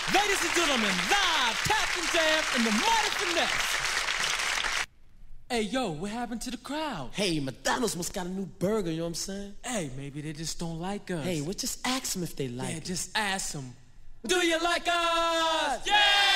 Ladies and gentlemen, live, Captain Jam and the Mighty Finesse. Hey, yo, what happened to the crowd? Hey, McDonald's must got a new burger, you know what I'm saying? Hey, maybe they just don't like us. Hey, well, just ask them if they like it. Yeah, just ask them. Do you like us? Yeah!